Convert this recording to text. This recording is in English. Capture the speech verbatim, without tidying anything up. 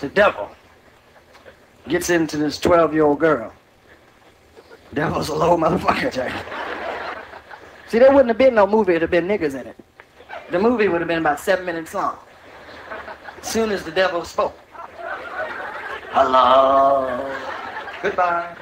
The devil gets into this twelve-year-old girl. Devil's a low motherfucker, Jay. See, there wouldn't have been no movie, it'd have been niggas in it. The movie would have been about seven minutes long. As soon as the devil spoke. Hello. Goodbye.